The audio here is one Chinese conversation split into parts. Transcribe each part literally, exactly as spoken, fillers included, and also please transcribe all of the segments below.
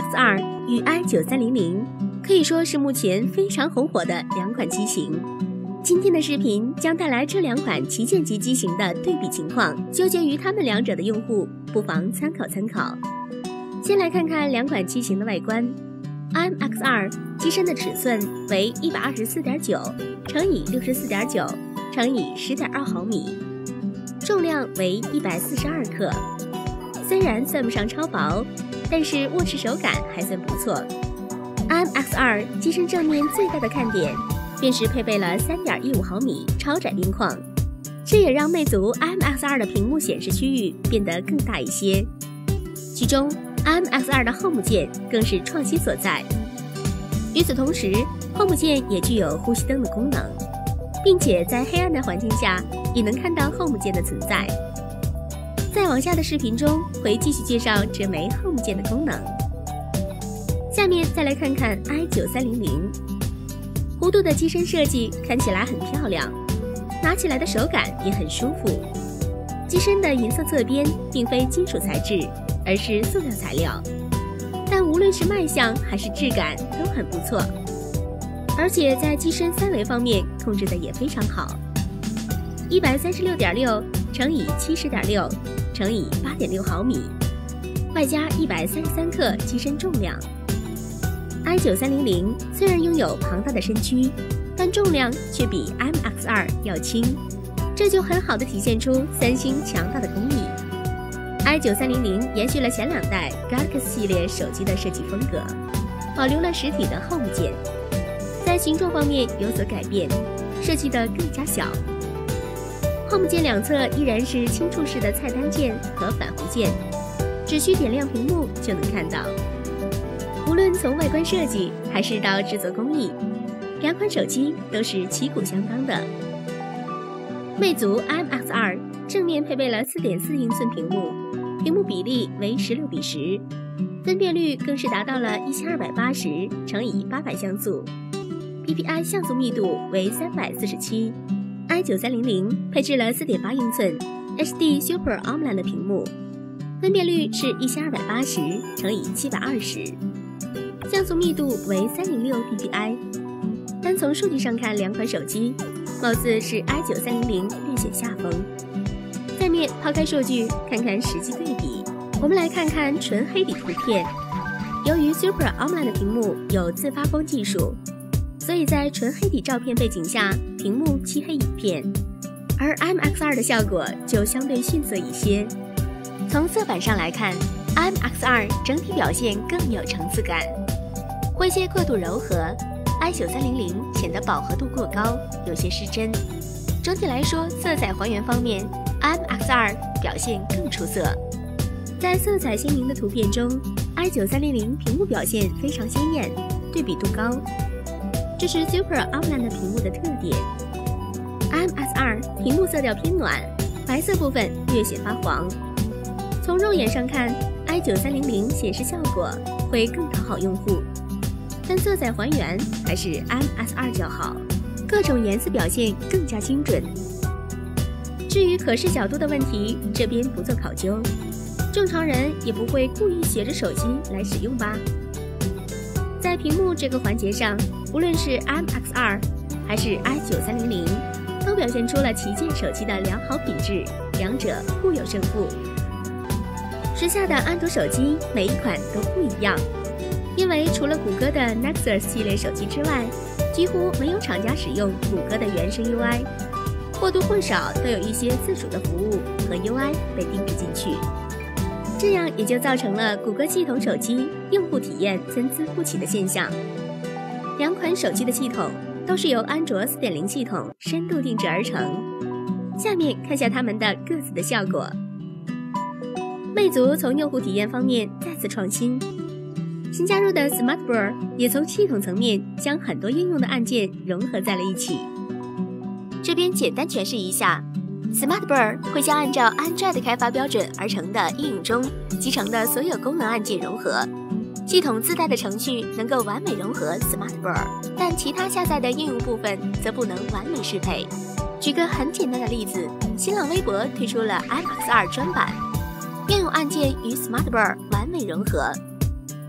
X 二 与 i 九三零零可以说是目前非常红火的两款机型。今天的视频将带来这两款旗舰级机型的对比情况，纠结于它们两者的用户不妨参考参考。先来看看两款机型的外观。I M X 二 机身的尺寸为 一百二十四点九乘以六十四点九乘以十点二毫米，重量为一百四十二克。虽然算不上超薄，但是握持手感还算不错。I M X 二 机身正面最大的看点便是配备了 三点一五毫米超窄边框，这也让魅族 I M X 二 的屏幕显示区域变得更大一些。其中 I M X 二 的 Home 键更是创新所在。与此同时 ，Home 键也具有呼吸灯的功能，并且在黑暗的环境下也能看到 Home 键的存在。在往下的视频中会继续介绍这枚 Home 键的功能。下面再来看看 i 九三零零，弧度的机身设计看起来很漂亮，拿起来的手感也很舒服。机身的银色侧边并非金属材质，而是塑料材料，但无论是卖相还是质感都很不错，而且在机身三维方面控制的也非常好。一百三十六点六乘以七十点六乘以八点六毫米，外加一百三十三克机身重量。i 九三零零虽然拥有庞大的身躯，但重量却比 I M X 二 要轻，这就很好的体现出三星强大的工艺。i 九三零零延续了前两代 Galaxy 系列手机的设计风格，保留了实体的 Home 键，在形状方面有所改变，设计得更加小。Home 键两侧依然是轻触式的菜单键和返回键，只需点亮屏幕就能看到。无论从外观设计还是到制作工艺，两款手机都是旗鼓相当的。魅族 I M X 二 正面配备了 四点四英寸屏幕，屏幕比例为十六比十，分辨率更是达到了一千二百八十乘以八百像素 ，P P I 像素密度为三百四十七。i 九三零零配置了 四点八英寸 H D Super AMOLED 的屏幕，分辨率是一千二百八十乘以七百二十，像素密度为三百零六 P P I。单从数据上看，两款手机貌似是 i 九三零零略显下风。下面抛开数据，看看实际对比。我们来看看纯黑底图片。由于 Super AMOLED 的屏幕有自发光技术，所以在纯黑底照片背景下，屏幕漆黑一片，而 I M X 二 的效果就相对逊色一些。从色板上来看 ，I M X 二 整体表现更有层次感，灰阶过度柔和 ，i 九三零零显得饱和度过高，有些失真。整体来说，色彩还原方面 ，I M X 二 表现更出色。在色彩鲜明的图片中 ，i 九三零零屏幕表现非常鲜艳，对比度高。这是 Super AMOLED 屏幕的特点。I M X 二 屏幕色调偏暖，白色部分略显发黄。从肉眼上看 ，i 九三零零显示效果会更讨好用户，但色彩还原还是 I M X 二 较好，各种颜色表现更加精准。至于可视角度的问题，这边不做考究，正常人也不会故意斜着手机来使用吧。在屏幕这个环节上，无论是 I M X 二 还是 i 九三零零，都表现出了旗舰手机的良好品质，两者互有胜负。时下的安卓手机每一款都不一样，因为除了谷歌的 Nexus 系列手机之外，几乎没有厂家使用谷歌的原生 U I， 或多或少都有一些自主的服务和 U I 被定制进去。这样也就造成了谷歌系统手机用户体验参差不齐的现象。两款手机的系统都是由安卓 四点零 系统深度定制而成。下面看下它们的各自的效果。魅族从用户体验方面再次创新，新加入的 Smart Bar 也从系统层面将很多应用的按键融合在了一起。这边简单诠释一下，Smart Bar 会将按照 Android 开发标准而成的应用中集成的所有功能按键融合，系统自带的程序能够完美融合 Smart Bar， 但其他下载的应用部分则不能完美适配。举个很简单的例子，新浪微博推出了 I M X 二 专版，应用按键与 Smart Bar 完美融合。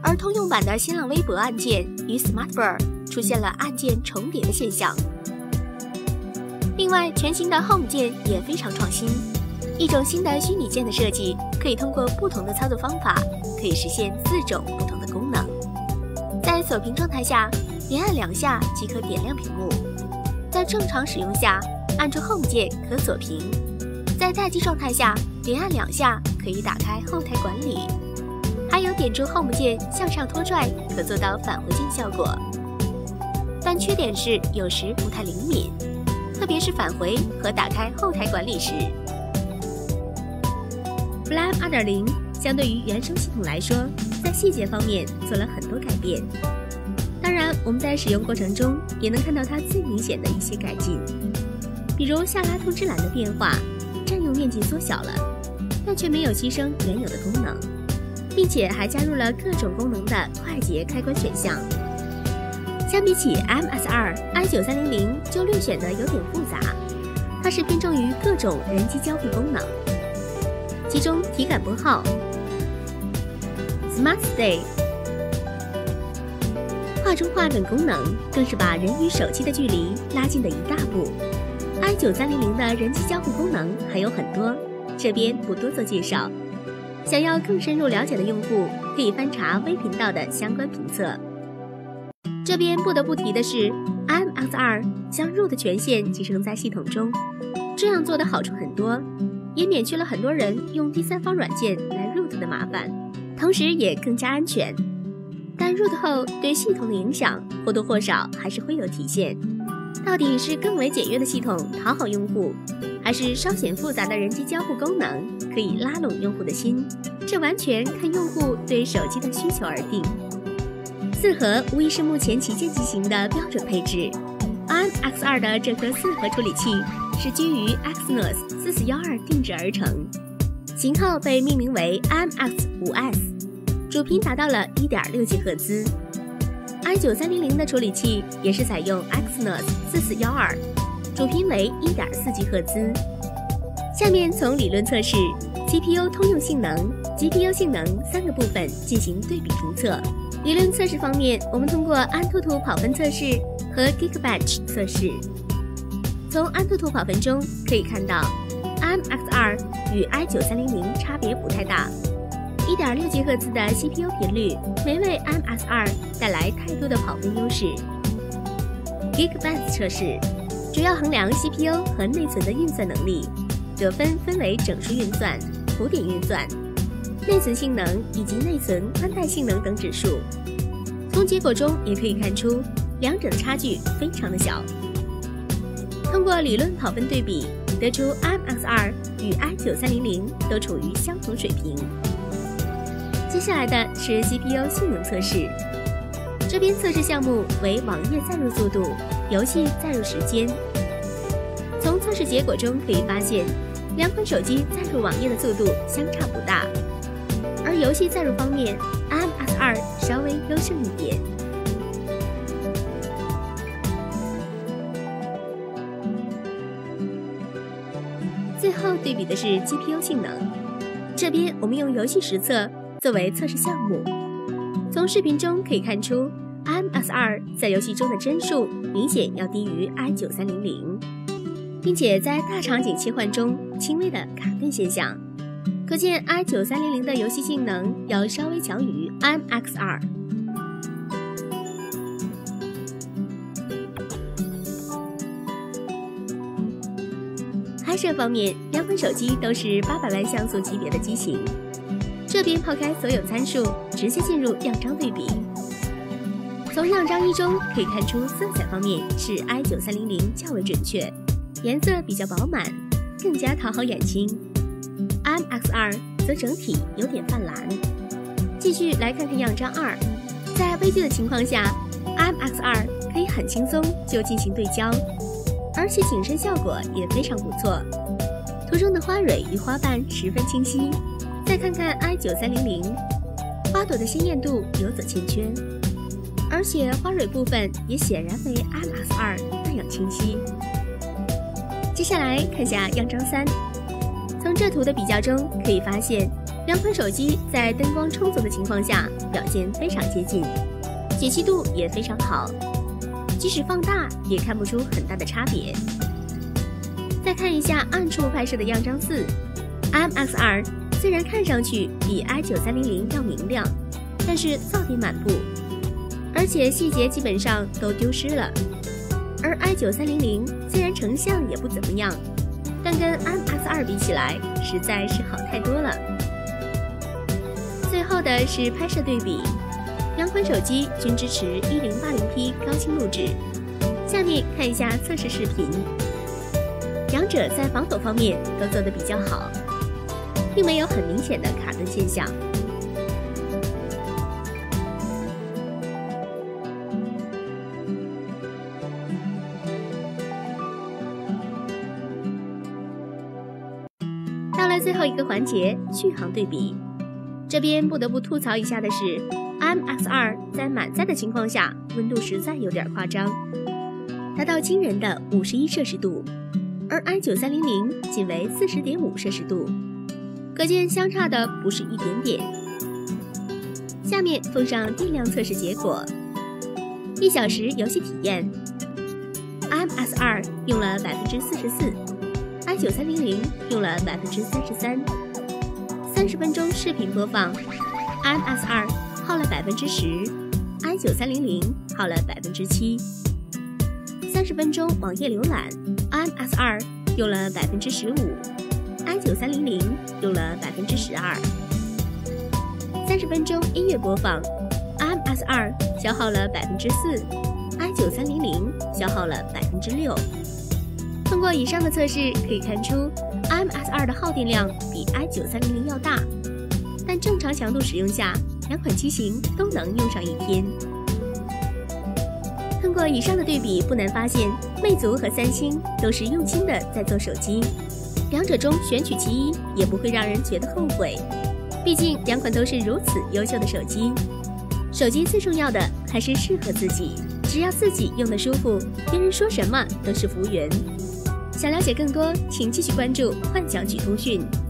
而通用版的新浪微博按键与 SmartBar 出现了按键重叠的现象。另外，全新的 Home 键也非常创新，一种新的虚拟键的设计，可以通过不同的操作方法，可以实现四种不同的功能。在锁屏状态下，连按两下即可点亮屏幕；在正常使用下，按住 Home 键可锁屏；在待机状态下，连按两下可以打开后台管理。还有点住 Home 键向上拖拽，可做到返回键效果。但缺点是有时不太灵敏，特别是返回和打开后台管理时。F L A M 二点零 相对于原生系统来说，在细节方面做了很多改变。当然，我们在使用过程中也能看到它最明显的一些改进，比如下拉通知栏的变化，占用面积缩小了，但却没有牺牲原有的功能，并且还加入了各种功能的快捷开关选项。相比起 M S 二 I 九三零零 就略显得有点复杂，它是偏重于各种人机交互功能，其中体感拨号、Smart Stay、画中画等功能更是把人与手机的距离拉近的一大步。I 九三零零的人机交互功能还有很多，这边不多做介绍。想要更深入了解的用户，可以翻查微频道的相关评测。这边不得不提的是 M S 二 将 root 权限集成在系统中，这样做的好处很多，也免去了很多人用第三方软件来 root 的麻烦，同时也更加安全。但 root 后对系统的影响或多或少还是会有体现。到底是更为简约的系统讨好用户，还是稍显复杂的人机交互功能可以拉拢用户的心，这完全看用户对手机的需求而定。四核无疑是目前旗舰机型的标准配置。M X 二 的这颗四核处理器是基于 Exynos 四四一二定制而成，型号被命名为 M X 五 S， 主频达到了 一点六吉赫兹。I 九三零零 的处理器也是采用 Exynos 四四一二， 主频为 一点四吉赫兹。下面从理论测试、G P U 通用性能、G P U 性能三个部分进行对比评测。理论测试方面，我们通过安兔兔跑分测试和 Geekbench 测试。从安兔兔跑分中可以看到 M X 二 与 I 九三零零 差别不太大， 一点六吉赫兹的 C P U 频率没为 M X 二 带来太多的跑分优势。Geekbench 测试主要衡量 C P U 和内存的运算能力，得分分为整数运算、浮点运算、内存性能以及内存宽带性能等指数。从结果中也可以看出，两者的差距非常的小。通过理论跑分对比，得出 M X 二 与 I 九三零零 都处于相同水平。接下来的是 C P U 性能测试，这边测试项目为网页载入速度、游戏载入时间。从测试结果中可以发现，两款手机载入网页的速度相差不大，而游戏载入方面 M X 二 稍微优胜一点。最后对比的是 G P U 性能，这边我们用游戏实测作为测试项目。从视频中可以看出 M X 二 在游戏中的帧数明显要低于 I 九三零零，并且在大场景切换中轻微的卡顿现象，可见 I 九三零零 的游戏性能要稍微强于 M X 二。拍摄方面，两款手机都是八百万像素级别的机型。这边抛开所有参数，直接进入样张对比。从样张一中可以看出，色彩方面是 I 九三零零 较为准确，颜色比较饱满，更加讨好眼睛。M X 二 则整体有点泛蓝。继续来看看样张二，在微距的情况下 ，M X 二 可以很轻松就进行对焦，而且景深效果也非常不错，图中的花蕊与花瓣十分清晰。再看看 I 九三零零， 花朵的鲜艳度有所欠缺，而且花蕊部分也显然没 M X 二 那样清晰。接下来看下样张三，从这图的比较中可以发现两款手机在灯光充足的情况下表现非常接近，解析度也非常好，即使放大也看不出很大的差别。再看一下暗处拍摄的样张四 ，M X 二 虽然看上去比 I 九三零零 要明亮，但是噪点满布，而且细节基本上都丢失了。而 I 九三零零 虽然成像也不怎么样，但跟 M X 二 比起来，实在是好太多了。最后的是拍摄对比，两款手机均支持 一零八零 P 高清录制。下面看一下测试视频，两者在防抖方面都做得比较好，并没有很明显的卡顿现象。到了最后一个环节，续航对比。这边不得不吐槽一下的是 ，M X 二 在满载的情况下，温度实在有点夸张，达到惊人的五十一摄氏度，而 I 九三零零 仅为 四十点五摄氏度，可见相差的不是一点点。下面附上电量测试结果，一小时游戏体验 ，M X 二 用了 百分之四十四。I 九三零零 用了 百分之三十三， 三十分钟视频播放 ，M X 二 耗了 百分之十， I 九三零零 耗了 百分之七， 三十分钟网页浏览 ，M X 二 用了 百分之十五， I 九三零零 用了 百分之十二， 三十分钟音乐播放 ，M X 二 消耗了 百分之四， I 九三零零 消耗了 百分之六。通过以上的测试可以看出 ，M X 二 的耗电量比 I 九三零零 要大，但正常强度使用下，两款机型都能用上一天。通过以上的对比，不难发现，魅族和三星都是用心的在做手机，两者中选取其一也不会让人觉得后悔，毕竟两款都是如此优秀的手机。手机最重要的还是适合自己，只要自己用得舒服，别人说什么都是浮云。想了解更多，请继续关注幻想曲通讯。